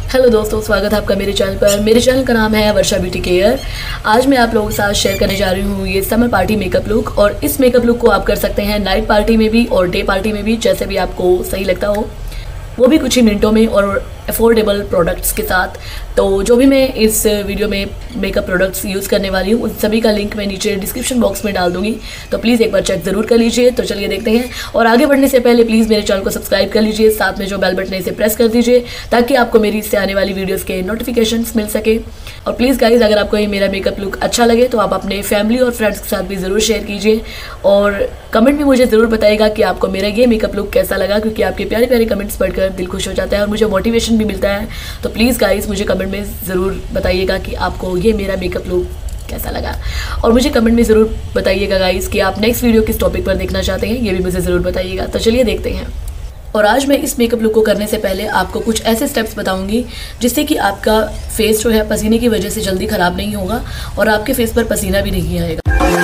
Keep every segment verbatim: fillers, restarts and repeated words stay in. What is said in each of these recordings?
Hello दोस्तों, स्वागत है आपका मेरे चैनल पर। मेरे चैनल का नाम है वर्षा ब्यूटी केयर। आज मैं आप लोगों के साथ शेयर करने जा रही हूँ ये समर पार्टी मेकअप लुक। और इस मेकअप लुक को आप कर सकते हैं नाइट पार्टी में भी और डे पार्टी में भी, जैसे भी आपको सही लगता हो, वो भी कुछ ही मिनटों में और अफोर्डेबल प्रोडक्ट्स के साथ। तो जो भी मैं इस वीडियो में मेकअप प्रोडक्ट्स यूज़ करने वाली हूँ उन सभी का लिंक मैं नीचे डिस्क्रिप्शन बॉक्स में डाल दूँगी, तो प्लीज़ एक बार चेक ज़रूर कर लीजिए। तो चलिए देखते हैं। और आगे बढ़ने से पहले प्लीज़ मेरे चैनल को सब्सक्राइब कर लीजिए, साथ में जो बेल बटन है इसे प्रेस कर दीजिए ताकि आपको मेरी इससे आने वाली वीडियोज़ के नोटिफिकेशंस मिल सके। और प्लीज़ गाइज, अगर आपको ये मेरा मेकअप लुक अच्छा लगे तो आप अपने फैमिली और फ्रेंड्स के साथ भी ज़रूर शेयर कीजिए और कमेंट में मुझे ज़रूर बताइएगा कि आपको मेरा ये मेकअप लुक कैसा लगा, क्योंकि आपके प्यारे प्यारे कमेंट्स पढ़कर दिल खुश हो जाता है और मुझे मोटिवेशन भी मिलता है। तो प्लीज़ गाइज, मुझे कमेंट में ज़रूर बताइएगा कि आपको ये मेरा मेकअप लुक कैसा लगा। और मुझे कमेंट में ज़रूर बताइएगा गाइज कि आप नेक्स्ट वीडियो किस टॉपिक पर देखना चाहते हैं, ये भी मुझे ज़रूर बताइएगा। तो चलिए देखते हैं। और आज मैं इस मेकअप लुक को करने से पहले आपको कुछ ऐसे स्टेप्स बताऊंगी जिससे कि आपका फेस जो है पसीने की वजह से जल्दी ख़राब नहीं होगा और आपके फेस पर पसीना भी नहीं आएगा।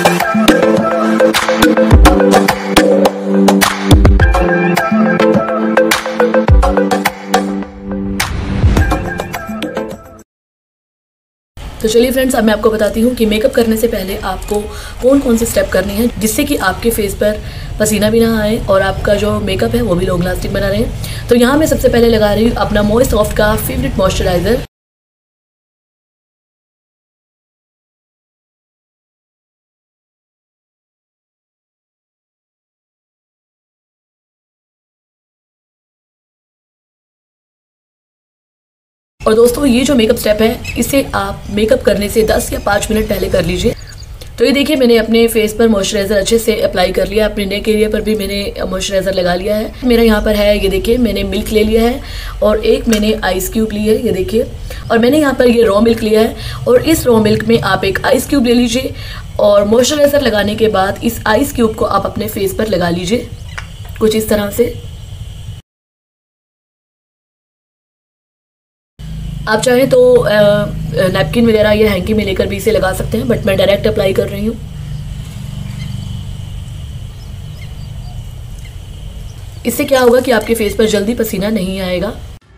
तो चलिए फ्रेंड्स, अब मैं आपको बताती हूँ कि मेकअप करने से पहले आपको कौन कौन से स्टेप करने हैं जिससे कि आपके फेस पर पसीना भी ना आए और आपका जो मेकअप है वो भी लॉन्ग लास्टिंग बना रहे। तो यहाँ मैं सबसे पहले लगा रही हूँ अपना मॉइस्ट सॉफ्ट का फेवरेट मॉइस्चराइज़र। और दोस्तों, ये जो मेकअप स्टेप है इसे आप मेकअप करने से दस या पाँच मिनट पहले कर लीजिए। तो ये देखिए, मैंने अपने फेस पर मॉइस्चराइज़र अच्छे से अप्लाई कर लिया, अपने नेक एरिया पर भी मैंने मॉइस्चराइज़र लगा लिया है। मेरा यहाँ पर है, ये देखिए, मैंने मिल्क ले लिया है और एक मैंने आइस क्यूब ली है, ये देखिए। और मैंने यहाँ पर ये रॉ मिल्क लिया है और इस रॉ मिल्क में आप एक आइस क्यूब ले लीजिए और मॉइस्चराइज़र लगाने के बाद इस आइस क्यूब को आप अपने फेस पर लगा लीजिए कुछ इस तरह से। आप चाहें तो नैपकिन वगैरह या हैंकी में लेकर भी इसे लगा सकते हैं, बट मैं डायरेक्ट अप्लाई कर रही हूँ। इससे क्या होगा कि आपके फेस पर जल्दी पसीना नहीं आएगा।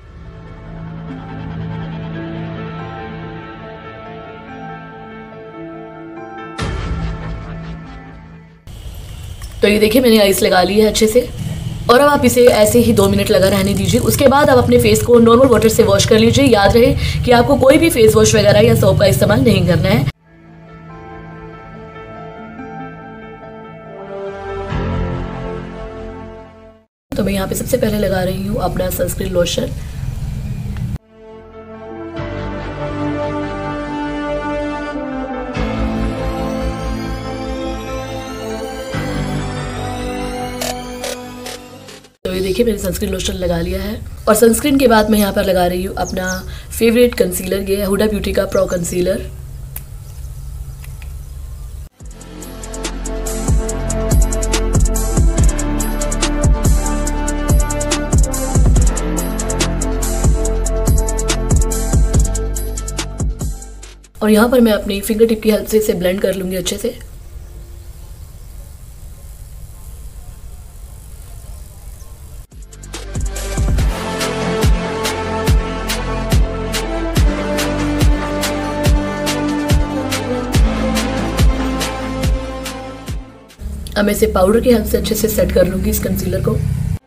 तो ये देखिए, मैंने आइस लगा ली है अच्छे से और अब आप इसे ऐसे ही दो मिनट लगा रहने दीजिए। उसके बाद आप अपने फेस को नॉर्मल वाटर से वॉश कर लीजिए। याद रहे कि आपको कोई भी फेस वॉश वगैरह या सोप का इस्तेमाल नहीं करना है। तो मैं यहाँ पे सबसे पहले लगा रही हूँ अपना सनस्क्रीन लोशन। तो ये देखिए, मैंने सनस्क्रीन लोशन लगा लिया है। और सनस्क्रीन के बाद मैं यहाँ पर लगा रही हूँ अपना फेवरेट कंसीलर, ये है हुडा ब्यूटी का प्रो कंसीलर। और यहाँ पर मैं अपनी फिंगर टिप की हेल्प से इसे ब्लेंड कर लूँगी अच्छे से। अब मैं इसे पाउडर की हेल्प से अच्छे से सेट कर लूँगी इस कंसीलर को।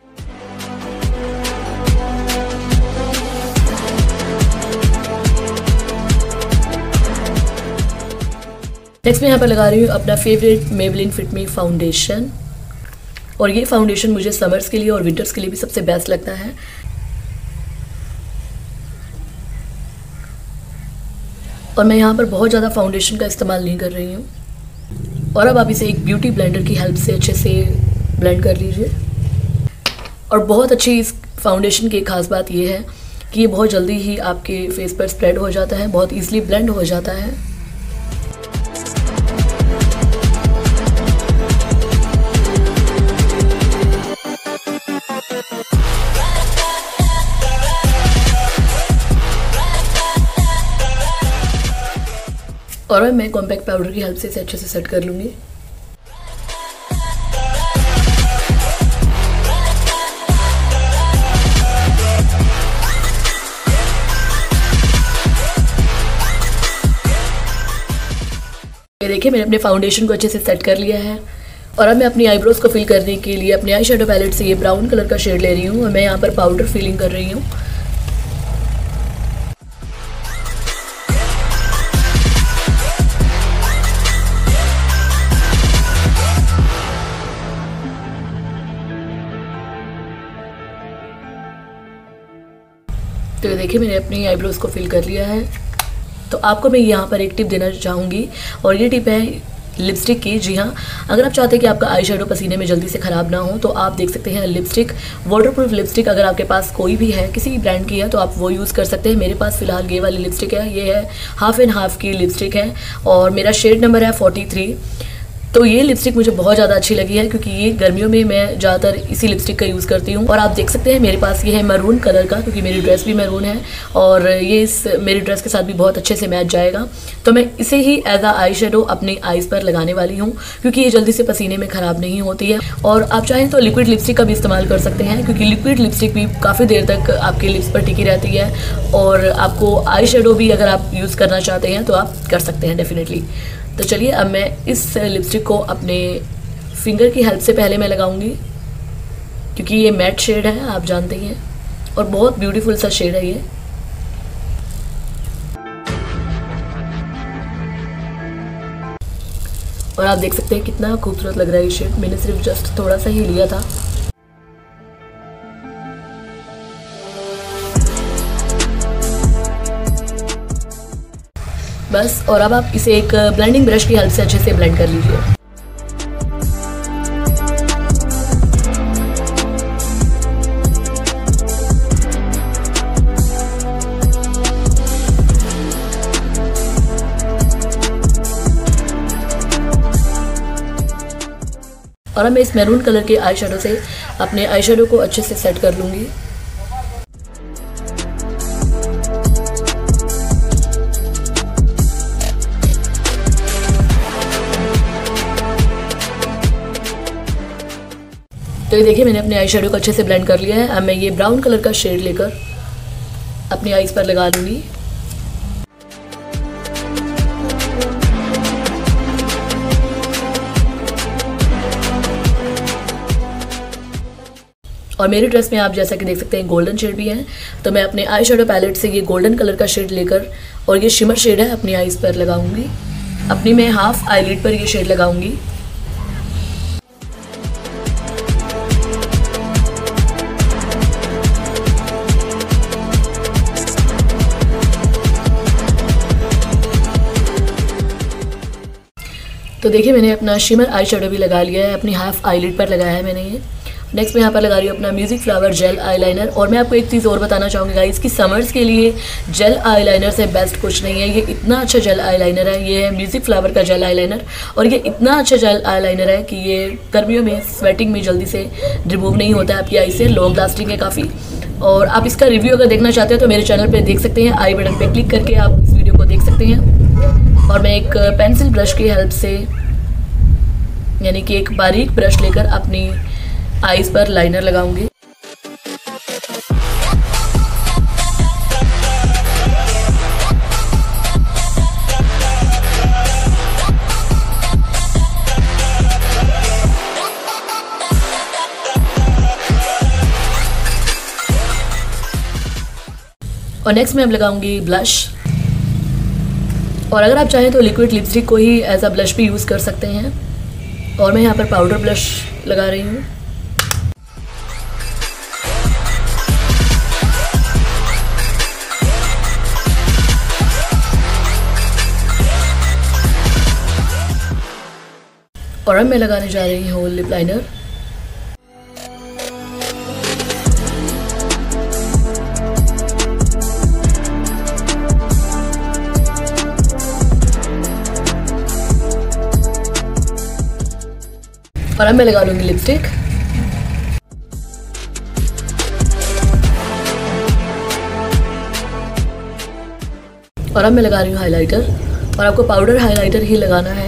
नेक्स्ट मैं यहाँ पर लगा रही हूँ अपना favourite Maybelline fit me foundation. और ये फाउंडेशन मुझे समर्स के लिए और विंटर्स के लिए भी सबसे बेस्ट लगता है। और मैं यहाँ पर बहुत ज़्यादा फाउंडेशन का इस्तेमाल नहीं कर रही हूँ। और अब आप इसे एक ब्यूटी ब्लेंडर की हेल्प से अच्छे से ब्लेंड कर लीजिए। और बहुत अच्छी इस फाउंडेशन की खास बात यह है कि ये बहुत जल्दी ही आपके फेस पर स्प्रेड हो जाता है, बहुत ईजिली ब्लेंड हो जाता है। और अब मैं कॉम्पैक्ट पाउडर की हेल्प से इसे अच्छे से सेट कर लूँगी। देखिए मैंने अपने फाउंडेशन को अच्छे से सेट कर लिया है और अब मैं अपनी आईब्रोज को फिल करने के लिए अपने आई शेडो पैलेट से ये ब्राउन कलर का शेड ले रही हूँ और मैं यहाँ पर पाउडर फिलिंग कर रही हूँ। तो ये देखिए मैंने अपनी आईब्रोज को फिल कर लिया है। तो आपको मैं यहाँ पर एक टिप देना चाहूँगी और ये टिप है लिपस्टिक की। जी हाँ, अगर आप चाहते हैं कि आपका आई शेडो पसीने में जल्दी से ख़राब ना हो तो आप देख सकते हैं लिपस्टिक, वाटरप्रूफ लिपस्टिक अगर आपके पास कोई भी है, किसी भी ब्रांड की है तो आप वो यूज़ कर सकते हैं। मेरे पास फ़िलहाल ये वाली लिपस्टिक है, ये है हाफ एंड हाफ की लिपस्टिक है और मेरा शेड नंबर है फोर्टी थ्री। तो ये लिपस्टिक मुझे बहुत ज़्यादा अच्छी लगी है क्योंकि ये गर्मियों में मैं ज़्यादातर इसी लिपस्टिक का यूज़ करती हूँ। और आप देख सकते हैं मेरे पास ये है मैरून कलर का क्योंकि मेरी ड्रेस भी मैरून है और ये इस मेरी ड्रेस के साथ भी बहुत अच्छे से मैच जाएगा। तो मैं इसे ही एज आ आई शेडो अपनी आईज़ पर लगाने वाली हूँ क्योंकि ये जल्दी से पसीने में ख़राब नहीं होती है। और आप चाहें तो लिक्विड लिपस्टिक का भी इस्तेमाल कर सकते हैं क्योंकि लिक्विड लिपस्टिक भी काफ़ी देर तक आपके लिप्स पर टिकी रहती है और आपको आई शेडो भी अगर आप यूज़ करना चाहते हैं तो आप कर सकते हैं डेफिनेटली। तो चलिए अब मैं इस लिपस्टिक को अपने फिंगर की हेल्प से पहले मैं लगाऊंगी क्योंकि ये मैट शेड है, आप जानते ही हैं, और बहुत ब्यूटीफुल सा शेड है ये। और आप देख सकते हैं कितना खूबसूरत लग रहा है ये शेड। मैंने सिर्फ जस्ट थोड़ा सा ही लिया था। बस, और अब आप इसे एक ब्लेंडिंग ब्रश की हेल्प से अच्छे से ब्लेंड कर लीजिए। और अब मैं इस मैरून कलर के आई शेडो से अपने आई शेडो को अच्छे से सेट कर लूँगी। तो ये देखिए मैंने अपने आई शेडो को अच्छे से ब्लेंड कर लिया है। अब मैं ये ब्राउन कलर का शेड लेकर अपनी आईज पर लगा लूँगी। और मेरी ड्रेस में आप जैसा कि देख सकते हैं गोल्डन शेड भी है, तो मैं अपने आई शेडो पैलेट से ये गोल्डन कलर का शेड लेकर और ये शिमर शेड है अपनी आईज पर लगाऊंगी। अपनी मैं हाफ आईलिड पर ये शेड लगाऊंगी। तो देखिए मैंने अपना शिमर आई शेडो भी लगा लिया है, अपनी हाफ आईलिड पर लगाया है मैंने ये। नेक्स्ट मैं यहाँ पर लगा रही हूँ अपना म्यूजिक फ्लावर जेल आईलाइनर। और मैं आपको एक चीज़ और बताना चाहूँगी गाइस कि समर्स के लिए जेल आईलाइनर से बेस्ट कुछ नहीं है। ये इतना अच्छा जेल आईलाइनर है, ये है म्यूजिक फ्लावर का जेल आईलाइनर और ये इतना अच्छा जेल आईलाइनर है कि ये गर्मियों में स्वेटिंग में जल्दी से रिमूव नहीं होता है आपकी आई से, लॉन्ग लास्टिंग है काफ़ी। और आप इसका रिव्यू अगर देखना चाहते हैं तो मेरे चैनल पर देख सकते हैं, आई बटन पर क्लिक करके आप इस वीडियो को देख सकते हैं। और मैं एक पेंसिल ब्रश की हेल्प से, यानी कि एक बारीक ब्रश लेकर अपनी आईज पर लाइनर लगाऊंगी। और नेक्स्ट मैं अब लगाऊंगी ब्लश। और अगर आप चाहें तो लिक्विड लिपस्टिक को ही एज अ ब्लश भी यूज़ कर सकते हैं। और मैं यहाँ पर पाउडर ब्लश लगा रही हूँ। और अब मैं लगाने जा रही हूँ लिप लाइनर। और अब मैं लगा लूँगी लिपस्टिक। और अब मैं लगा रही हूँ हाइलाइटर। और आपको पाउडर हाइलाइटर ही लगाना है।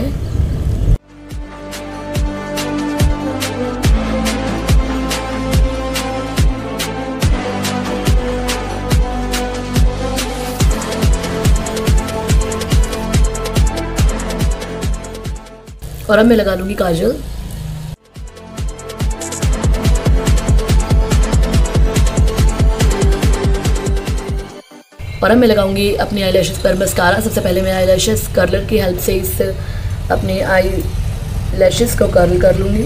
और अब मैं लगा लूँगी काजल। और अब मैं लगाऊंगी अपनी आई लैशेस पर मस्कारा। सबसे पहले मैं आई लैशेस कर्लर की हेल्प से इस अपने आई लैशेस को कर्ल कर लूँगी।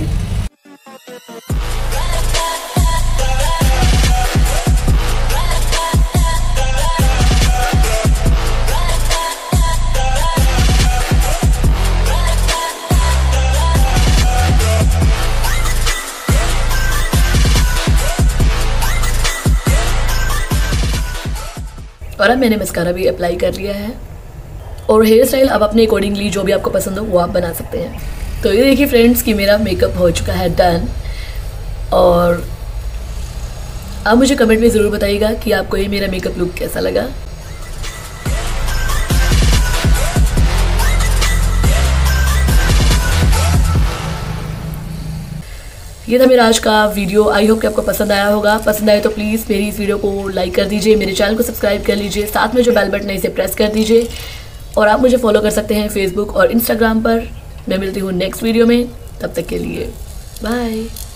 और अब मैंने मस्कारा भी अप्लाई कर लिया है। और हेयर स्टाइल आप अपने अकॉर्डिंगली जो भी आपको पसंद हो वो आप बना सकते हैं। तो ये देखिए फ्रेंड्स कि मेरा मेकअप हो चुका है डन। और आप मुझे कमेंट में ज़रूर बताइएगा कि आपको ये मेरा मेकअप लुक कैसा लगा। ये था मेरा आज का वीडियो। आई होप कि आपको पसंद आया होगा। पसंद आए तो प्लीज़ मेरी इस वीडियो को लाइक कर दीजिए, मेरे चैनल को सब्सक्राइब कर लीजिए, साथ में जो बेल बटन है इसे प्रेस कर दीजिए। और आप मुझे फॉलो कर सकते हैं फेसबुक और इंस्टाग्राम पर। मैं मिलती हूँ नेक्स्ट वीडियो में, तब तक के लिए बाय।